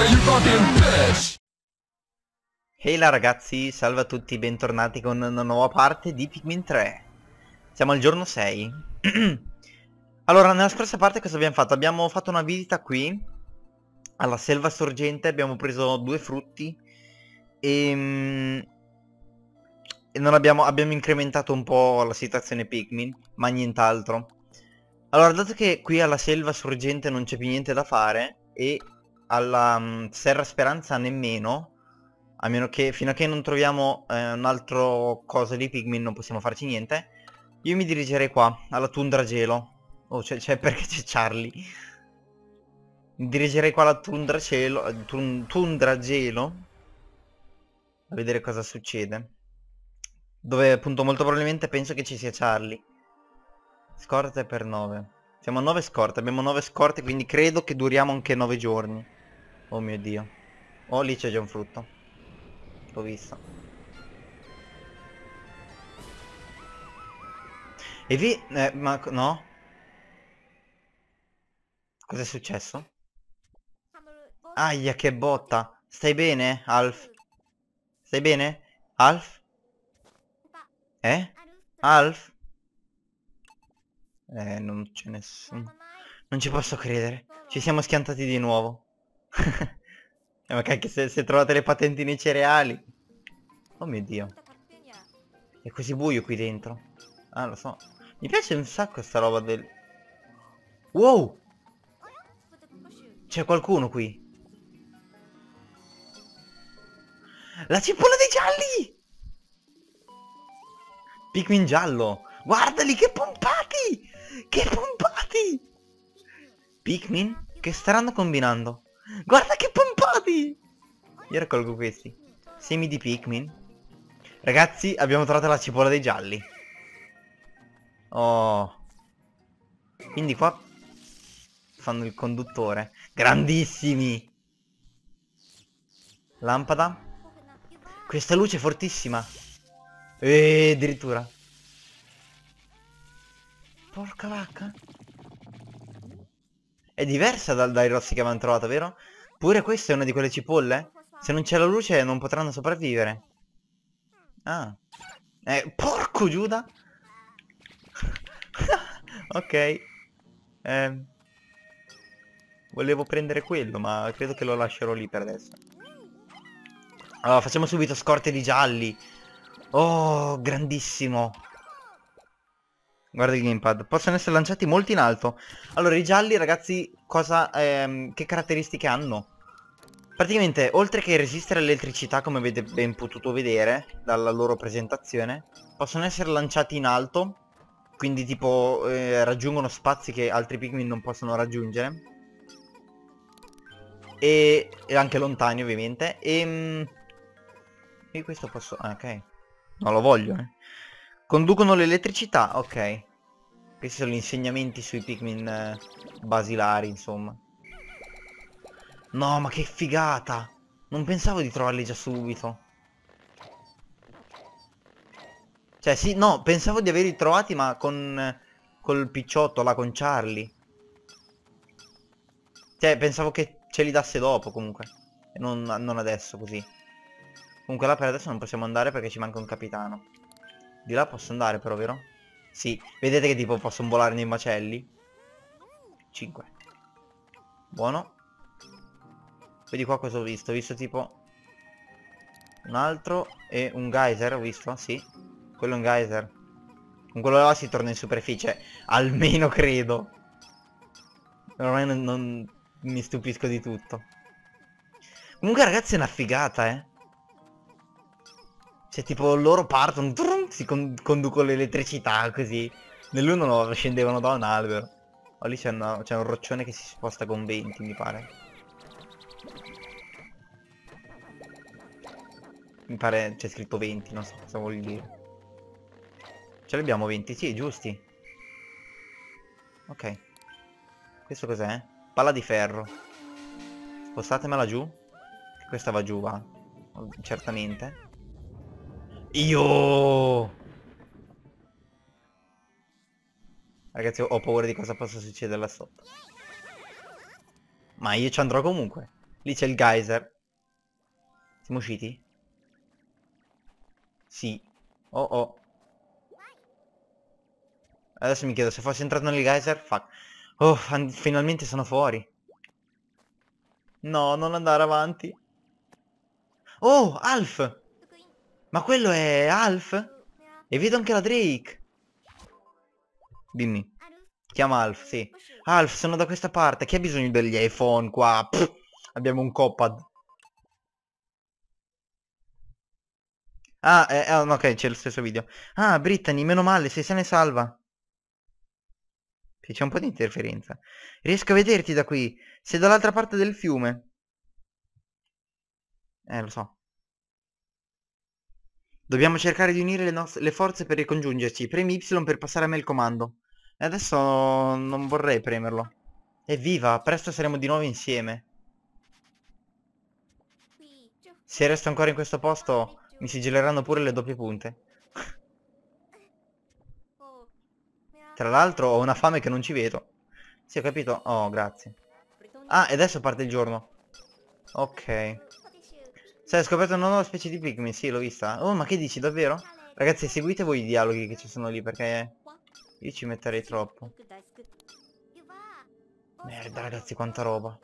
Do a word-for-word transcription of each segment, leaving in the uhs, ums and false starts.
Ehi là ragazzi, salve a tutti, bentornati con una nuova parte di Pikmin tre. Siamo al giorno sei. Allora, nella scorsa parte cosa abbiamo fatto? Abbiamo fatto una visita qui alla selva sorgente, abbiamo preso due frutti e, e non abbiamo, abbiamo incrementato un po' la situazione Pikmin, ma nient'altro. Allora, dato che qui alla selva sorgente non c'è più niente da fare e alla um, Serra Speranza nemmeno, a meno che fino a che non troviamo eh, un altro cosa di Pikmin non possiamo farci niente, io mi dirigerei qua, alla Tundra Gelo. Oh, c'è perché c'è Charlie. Mi dirigerei qua alla Tundra Gelo, eh, tun, Tundra Gelo, a vedere cosa succede. Dove appunto molto probabilmente penso che ci sia Charlie. Scorte per nove. Siamo a nove scorte, abbiamo nove scorte, quindi credo che duriamo anche nove giorni. Oh mio Dio. Oh, lì c'è già un frutto. L'ho visto. E vi... Eh, ma... no? Cos'è successo? Aia, che botta. Stai bene, Alf? Stai bene? Alf? Eh? Alf? Eh, non c'è nessuno. Non ci posso credere. Ci siamo schiantati di nuovo. Eh, ma cacchio, se, se trovate le patenti nei cereali. Oh mio Dio. È così buio qui dentro. Ah, lo so. Mi piace un sacco sta roba del... Wow! C'è qualcuno qui. La cipolla dei gialli! Pikmin giallo. Guardali che pompati! Che pompati! Pikmin? Che staranno combinando? Guarda che pompati! Io raccolgo questi. Semi di Pikmin. Ragazzi, abbiamo trovato la cipolla dei gialli. Oh. Quindi qua fanno il conduttore. Grandissimi! Lampada. Questa luce è fortissima. Eeeh, addirittura. Porca vacca. È diversa dal, dai rossi che avevano trovato, vero? Pure questa è una di quelle cipolle? Se non c'è la luce non potranno sopravvivere. Ah. Eh, porco Giuda. Ok. Eh, volevo prendere quello, ma credo che lo lascerò lì per adesso. Allora, facciamo subito scorte di gialli. Oh, grandissimo. Guarda il gamepad. Possono essere lanciati molto in alto. Allora, i gialli, ragazzi, cosa, ehm, che caratteristiche hanno? Praticamente, oltre che resistere all'elettricità, come avete ben potuto vedere dalla loro presentazione, possono essere lanciati in alto. Quindi, tipo, eh, raggiungono spazi che altri Pikmin non possono raggiungere. E, e anche lontani, ovviamente. E... Io questo posso... Ah, ok. Non lo voglio, eh. Conducono l'elettricità, ok. Questi sono gli insegnamenti sui Pikmin eh, basilari, insomma. No, ma che figata! Non pensavo di trovarli già subito. Cioè, sì, no, pensavo di averli trovati, ma con... Eh, col picciotto, là, con Charlie. Cioè, pensavo che ce li dasse dopo, comunque. E non, non adesso, così. Comunque là per adesso non possiamo andare perché ci manca un capitano. Di là posso andare però, vero? Sì. Vedete che tipo possono volare nei macelli? cinque. Buono. Vedi qua cosa ho visto? Ho visto tipo un altro e un geyser, ho visto? Sì. Quello è un geyser. Con quello là si torna in superficie. Almeno credo. Ormai non, non mi stupisco di tutto. Comunque ragazzi è una figata, eh. Cioè tipo loro partono, trum, si con conducono l'elettricità così. Nell'uno no, scendevano da un albero. Oh, lì c'è un roccione che si sposta con venti, mi pare. Mi pare c'è scritto venti, non so cosa vuol dire. Ce li abbiamo venti, sì, giusti. Ok. Questo cos'è? Palla di ferro. Spostatemela giù. Che questa va giù, va. Certamente. Io! Ragazzi, ho paura di cosa possa succedere là sotto. Ma io ci andrò comunque. Lì c'è il geyser. Siamo usciti? Sì. Oh oh. Adesso mi chiedo se fossi entrato nel geyser. Fuck. Oh, finalmente sono fuori. No, non andare avanti. Oh, Alf! Ma quello è Alf? E vedo anche la Drake. Dimmi. Chiama Alf, sì. Alf, sono da questa parte. Chi ha bisogno degli iPhone qua? Pff, abbiamo un Copad. Ah, eh, eh, ok, c'è lo stesso video. Ah, Brittany, meno male, sei sana e salva. Sì, c'è un po' di interferenza. Riesco a vederti da qui. Sei dall'altra parte del fiume. Eh, lo so. Dobbiamo cercare di unire le, nos- le forze per ricongiungerci. Premi Y per passare a me il comando. E adesso non vorrei premerlo. Evviva, presto saremo di nuovo insieme. Se resto ancora in questo posto, mi sigelleranno pure le doppie punte. Tra l'altro ho una fame che non ci vedo. Sì, ho capito. Oh, grazie. Ah, e adesso parte il giorno. Ok. Sai, ho scoperto una nuova specie di Pikmin, sì, l'ho vista. Oh, ma che dici, davvero? Ragazzi, seguite voi i dialoghi che ci sono lì, perché io ci metterei troppo. Merda, ragazzi, quanta roba.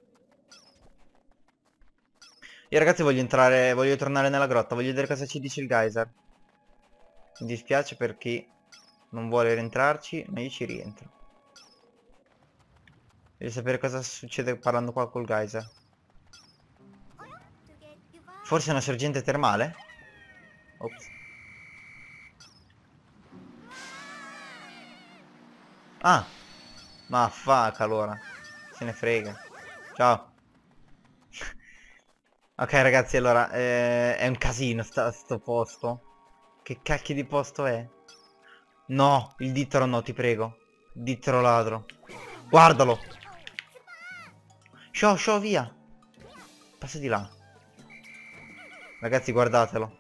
Io, ragazzi, voglio entrare, voglio tornare nella grotta, voglio vedere cosa ci dice il geyser. Mi dispiace per chi non vuole rientrarci, ma io ci rientro. Voglio sapere cosa succede parlando qua col geyser. Forse è una sorgente termale? Ops. Ah, ma fuck allora. Se ne frega. Ciao. Ok ragazzi, allora, eh, è un casino sta, sto posto. Che cacchio di posto è? No, il dittero no, ti prego. Dittero ladro. Guardalo. Show, show, via. Passa di là. Ragazzi, guardatelo.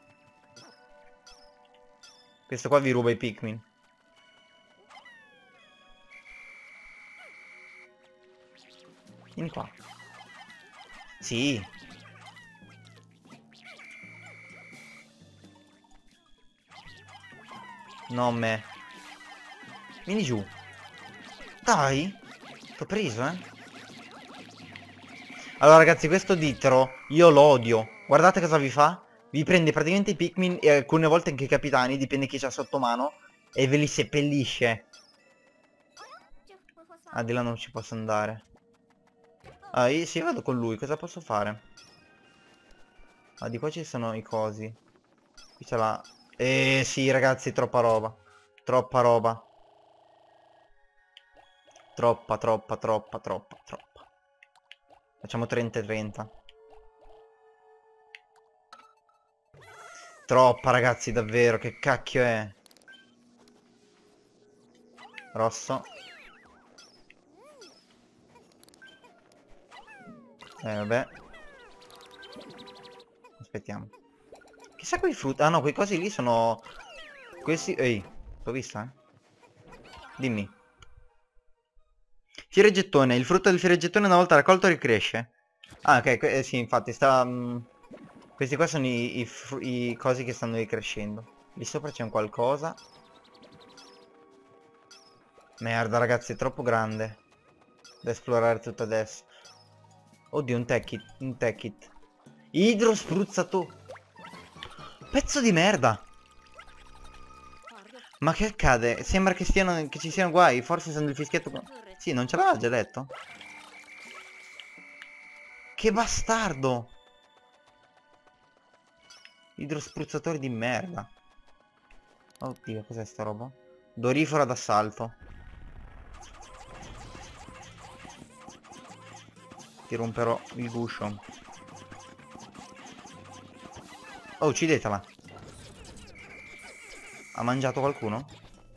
Questo qua vi ruba i Pikmin. Vieni qua. Sì. No, me. Vieni giù. Dai. T'ho preso, eh. Allora, ragazzi, questo dittero io lo odio. Guardate cosa vi fa. Vi prende praticamente i Pikmin e alcune volte anche i capitani, dipende chi c'ha sotto mano, e ve li seppellisce. Ah, di là non ci posso andare. Ah, io sì, vado con lui, cosa posso fare? Ah, di qua ci sono i cosi. Qui c'è la... Eh sì, ragazzi, troppa roba. Troppa roba. Troppa, troppa, troppa, troppa, troppa. Facciamo trenta e trenta. Troppa, ragazzi, davvero, che cacchio è? Rosso. Eh, vabbè. Aspettiamo. Chissà quei frutti... Ah, no, quei cosi lì sono... Questi... Ehi, l'ho vista, eh? Dimmi. Fiore gettone. Il frutto del fiore gettone una volta raccolto ricresce. Ah, ok, eh, sì, infatti sta... mh, questi qua sono i, i, i cosi che stanno ricrescendo. Lì sopra c'è un qualcosa. Merda, ragazzi, è troppo grande da esplorare tutto adesso. Oddio, un tech kit, un tech kit. Idrospruzzato. Pezzo di merda. Ma che accade? Sembra che, stiano, che ci siano guai. Forse sono il fischietto... Sì, non ce l'aveva già detto? Che bastardo. Idrospruzzatori di merda. Oddio, cos'è sta roba? Dorifora d'assalto. Ti romperò il guscio. Oh, uccidetela. Ha mangiato qualcuno?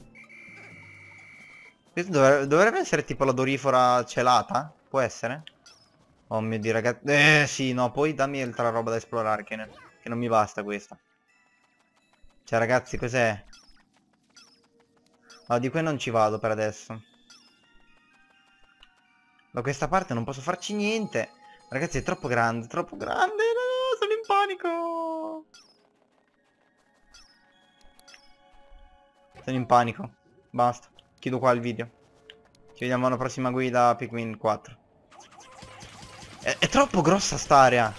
Questo dovrebbe, dovrebbe essere tipo la dorifora celata? Può essere? Oh mio Dio, ragazzi. Eh sì, no, poi dammi altra roba da esplorare, che, ne- che non mi basta questa. Cioè, ragazzi, cos'è? No, di qui non ci vado per adesso. Da questa parte non posso farci niente. Ragazzi, è troppo grande, troppo grande. No, sono in panico. Sono in panico. Basta. Chiudo qua il video. Ci vediamo alla prossima guida Pikmin quattro. È, è troppo grossa st'area.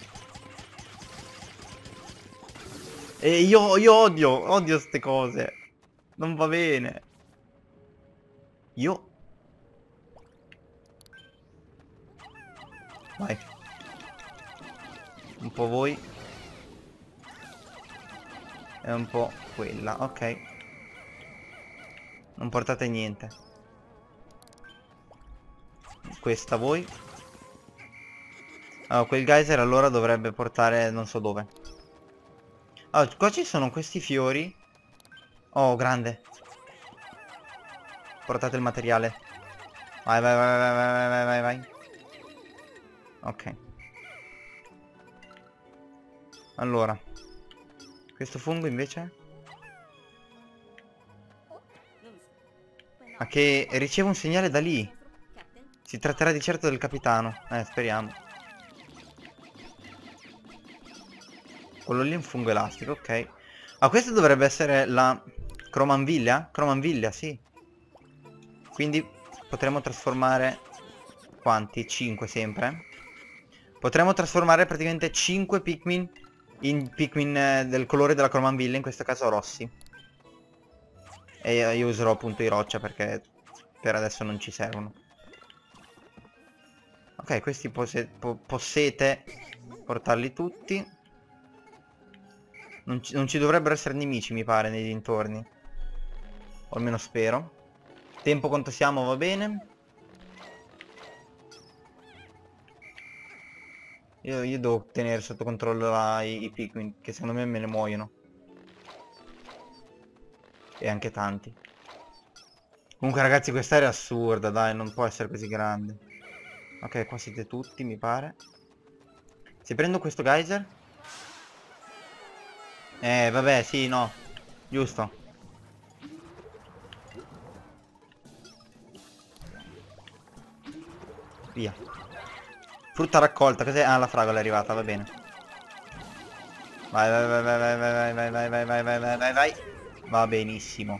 E io, io odio, odio ste cose. Non va bene. Io... Vai. Un po' voi. E un po' quella, ok. Non portate niente. Questa voi. Allora, quel geyser allora dovrebbe portare non so dove. Allora, qua ci sono questi fiori. Oh, grande. Portate il materiale. Vai, vai, vai, vai, vai, vai, vai, vai. Ok. Allora. Questo fungo invece? Ma che riceve un segnale da lì. Si tratterà di certo del capitano. Eh, speriamo. Quello lì è un fungo elastico, ok. Ah, questa dovrebbe essere la Cromanviglia? Cromanviglia, sì. Quindi potremo trasformare... Quanti? cinque sempre. Potremmo trasformare praticamente cinque Pikmin in Pikmin eh, del colore della Cromanviglia, in questo caso rossi. E io, io userò appunto i roccia perché per adesso non ci servono. Ok, questi posse po possete portarli tutti. Non ci, non ci dovrebbero essere nemici, mi pare, nei dintorni. O almeno spero. Tempo quanto siamo, va bene. Io, io devo tenere sotto controllo la, i, i Pikmin, che secondo me me ne muoiono. E anche tanti. Comunque ragazzi, quest'area è assurda, dai, non può essere così grande. Ok, qua siete tutti, mi pare. Se prendo questo geyser... Eh, vabbè, sì, no. Giusto. Via. Frutta raccolta, cos'è? Ah, la fragola è arrivata, va bene. Vai, vai, vai, vai, vai, vai, vai, vai, vai, vai, vai, vai, vai, vai. Va benissimo.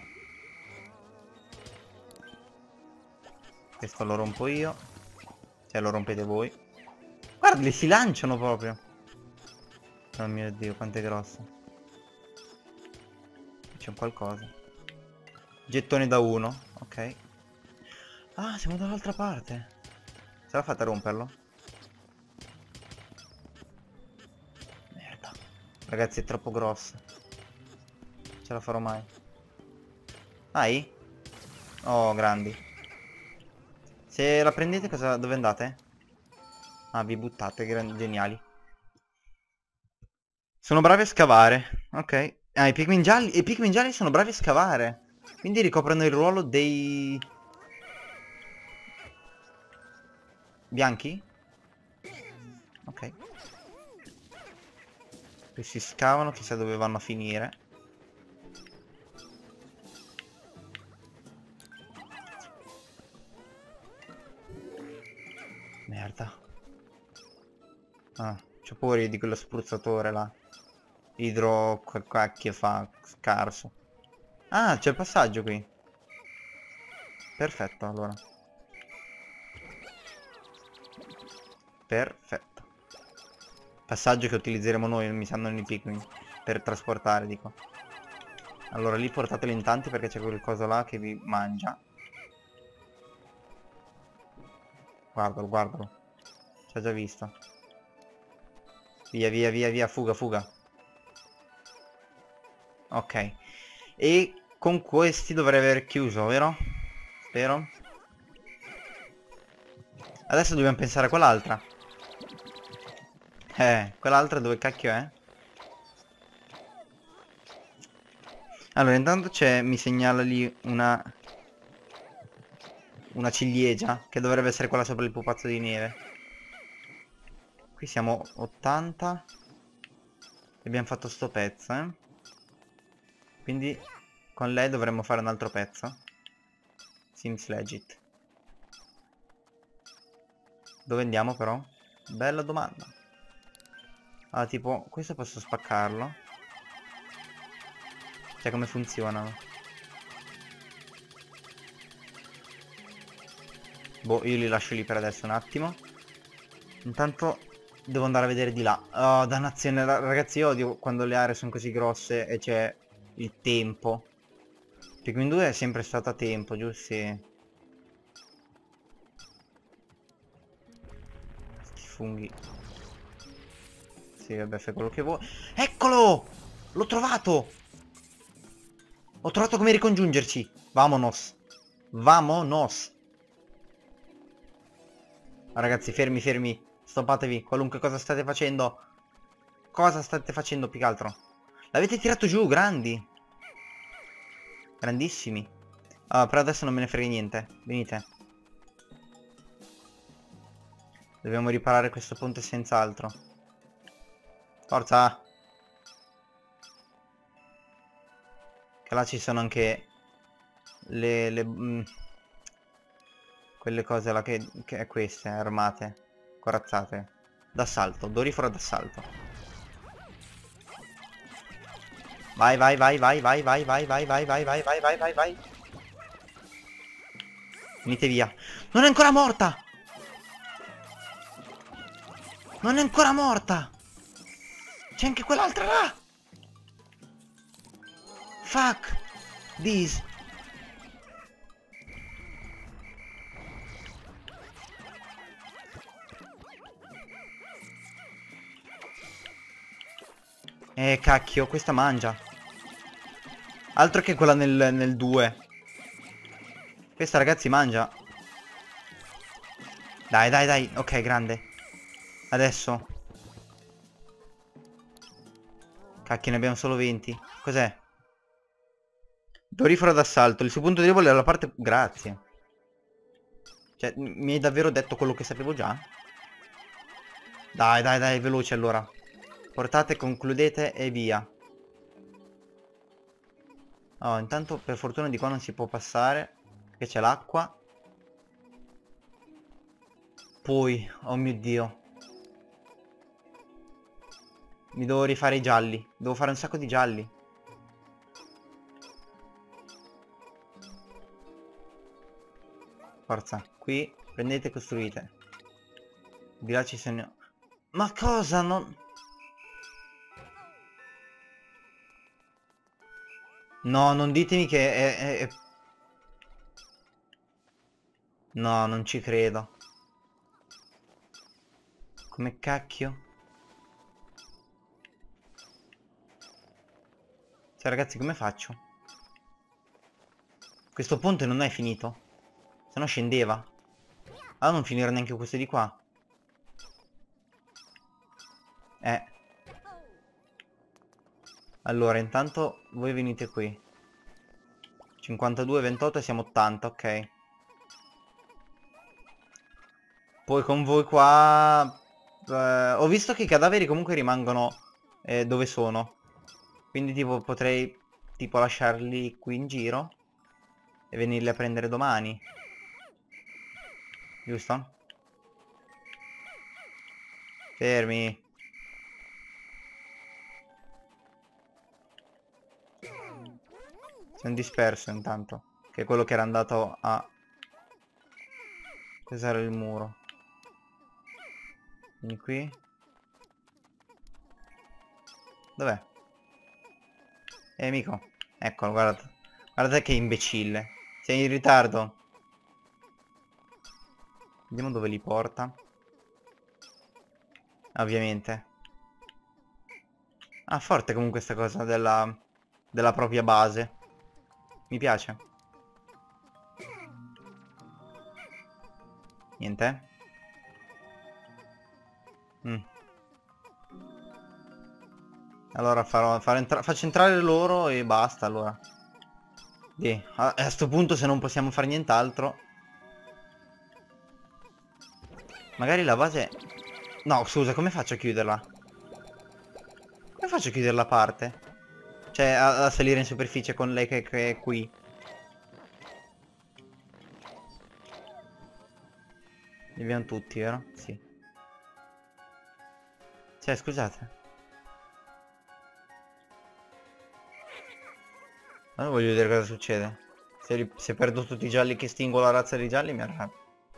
Questo lo rompo io. Se lo rompete voi. Guarda, si lanciano proprio. Oh mio Dio, quanto è grosso. C'è un qualcosa. Gettone da uno, ok. Ah, siamo dall'altra parte. Ce l'ha fatta a romperlo? Merda. Ragazzi, è troppo grosso. Ce la farò mai. Hai? Oh, grandi. Se la prendete, cosa, dove andate? Ah, vi buttate, geniali. Sono bravi a scavare. Ok. Ah, i Pikmin gialli. I Pikmin gialli sono bravi a scavare. Quindi ricoprono il ruolo dei... bianchi? Ok. Qui si scavano, chissà dove vanno a finire. Merda. Ah, c'ho paura di quello spruzzatore là. Idro... quel cacchio fa scarso. Ah, c'è il passaggio qui. Perfetto, allora. Perfetto. Passaggio che utilizzeremo noi, mi sanno i Pikmin. Per trasportare, dico. Allora, lì portateli in tanti perché c'è quel coso là che vi mangia. Guardalo, guardalo. Ci ha già visto. Via, via, via, via, fuga, fuga. Ok. E con questi dovrei aver chiuso, vero? Spero. Adesso dobbiamo pensare a quell'altra. Eh, quell'altra dove cacchio è? Allora, intanto c'è, mi segnala lì una... una ciliegia, che dovrebbe essere quella sopra il pupazzo di neve. Qui siamo ottanta. E abbiamo fatto sto pezzo, eh. Quindi con lei dovremmo fare un altro pezzo. Seems legit. Dove andiamo però? Bella domanda. Ah, tipo, questo posso spaccarlo? Cioè, come funzionano? Boh, io li lascio lì per adesso un attimo. Intanto devo andare a vedere di là. Oh, dannazione, ra- ragazzi, io odio quando le aree sono così grosse e c'è il tempo. Pikmin due è sempre stato a tempo, giusto? Sì. Sti funghi. Sì, vabbè, fai quello che vuoi. Eccolo! L'ho trovato! Ho trovato come ricongiungerci. Vamonos. Vamonos. Ragazzi, fermi, fermi. Stoppatevi. Qualunque cosa state facendo. Cosa state facendo più che altro? L'avete tirato giù, grandi. Grandissimi. Ah, però adesso non me ne frega niente. Venite. Dobbiamo riparare questo ponte senz'altro. Forza. Che là ci sono anche le... le mm, quelle cose là che, che queste, armate. Corazzate. D'assalto. Doriforo d'assalto. Vai, vai, vai, vai, vai, vai, vai, vai, vai, vai, vai, vai, vai, vai, vai. Venite via. Non è ancora morta! Non è ancora morta! C'è anche quell'altra là! Fuck! This! Eh, cacchio, questa mangia. Altro che quella nel, nel due. Questa, ragazzi, mangia. Dai, dai, dai. Ok, grande. Adesso. Cacchio, ne abbiamo solo venti. Cos'è? Doriforo d'assalto. Il suo punto debole è la parte... Grazie. Cioè, mi hai davvero detto quello che sapevo già? Dai, dai, dai, veloce allora. Portate, concludete e via. Oh, intanto per fortuna di qua non si può passare. Perché c'è l'acqua. Poi, oh mio Dio. Mi devo rifare i gialli. Devo fare un sacco di gialli. Forza, qui prendete e costruite. Di là ci sono... Ma cosa? Non... No, non ditemi che è, è- è- No, non ci credo. Come cacchio? Cioè, ragazzi, come faccio? Questo ponte non è finito. Se no scendeva. Ah, non finirà neanche questo di qua. Eh. Allora, intanto voi venite qui. cinquantadue, ventotto e siamo ottanta, ok. Poi con voi qua... eh, ho visto che i cadaveri comunque rimangono eh, dove sono. Quindi tipo potrei tipo lasciarli qui in giro e venirli a prendere domani. Giusto? Fermi. Sono disperso intanto. Che è quello che era andato a... Cos'era il muro? Vieni qui. Dov'è? Eh, amico. Eccolo, guarda. Guardate che imbecille. Sei in ritardo. Vediamo dove li porta. Ovviamente. Ah, forte comunque questa cosa della... della propria base. Mi piace. Niente? Mm. Allora farò, farò entra faccio entrare loro e basta allora. Sì, a, a sto punto se non possiamo fare nient'altro. Magari la base... No, scusa, come faccio a chiuderla? Come faccio a chiudere la parte? Cioè, a, a salire in superficie con lei che, che è qui. Li abbiamo tutti, vero? Sì. Cioè, scusate. Ma voglio vedere cosa succede. Se, ri- se perdo tutti i gialli che estingo la razza dei gialli mi arrabbio.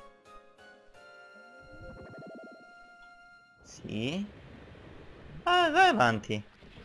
Sì. Ah, vai avanti.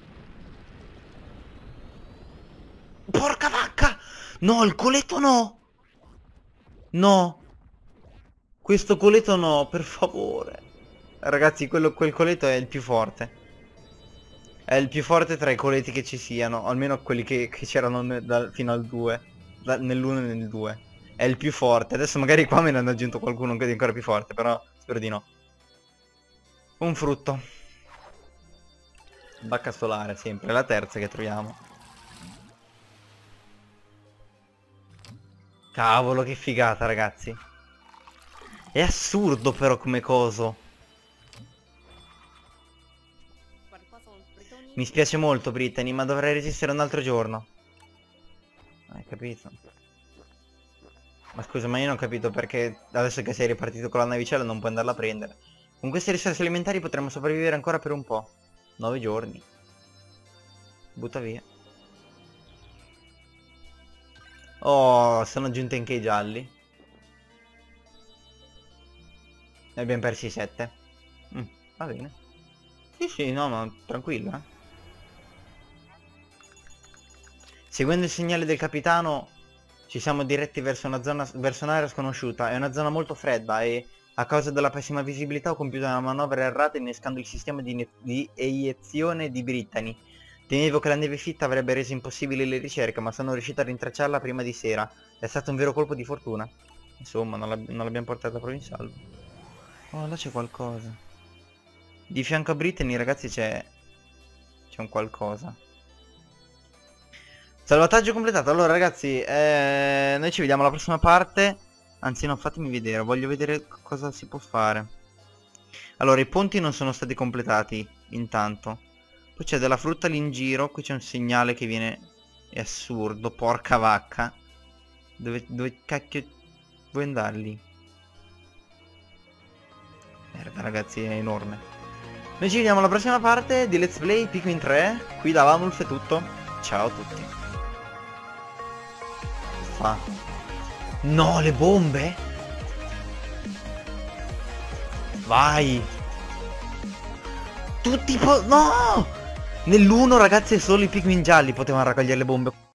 Porca vacca! No, il coletto no! No! Questo coletto no, per favore. Ragazzi, quello, quel coletto è il più forte. È il più forte tra i coleti che ci siano. Almeno quelli che che c'erano ne- dal- fino al due. Nell'uno e nel due. È il più forte. Adesso magari qua me ne hanno aggiunto qualcuno che è ancora più forte. Però spero di no. Un frutto. Bacca solare, sempre. La terza che troviamo. Cavolo, che figata, ragazzi. È assurdo però come coso. Mi spiace molto, Brittany, ma dovrei resistere un altro giorno. Hai capito? Ma scusa, ma io non ho capito perché adesso che sei ripartito con la navicella non puoi andarla a prendere. Con queste risorse alimentari potremmo sopravvivere ancora per un po'. Nove giorni. Butta via. Oh, sono aggiunti anche i gialli. Ne abbiamo persi sette. Mm, va bene. Sì, sì, no, ma tranquillo, eh. Seguendo il segnale del capitano ci siamo diretti verso una zona, verso un'area sconosciuta. È una zona molto fredda e a causa della pessima visibilità ho compiuto una manovra errata innescando il sistema di, di eiezione di Brittany. Temevo che la neve fitta avrebbe reso impossibili le ricerche, ma sono riuscito a rintracciarla prima di sera. È stato un vero colpo di fortuna. Insomma, non l'abbiamo portata proprio in salvo. Oh, là c'è qualcosa. Di fianco a Brittany, ragazzi, c'è... c'è un qualcosa. Salvataggio completato. Allora ragazzi, eh, noi ci vediamo alla prossima parte. Anzi no, fatemi vedere. Voglio vedere cosa si può fare. Allora, i ponti non sono stati completati intanto. Poi c'è della frutta lì in giro. Qui c'è un segnale che viene... È assurdo, porca vacca. Dove, dove cacchio vuoi andare lì? Merda ragazzi, è enorme. Noi ci vediamo alla prossima parte di Let's Play Pikmin tre. Qui da Lamulf è tutto. Ciao a tutti. Fa. No, le bombe? Vai. Tutti po... No! Nell'uno ragazzi solo i Pikmin gialli potevano raccogliere le bombe.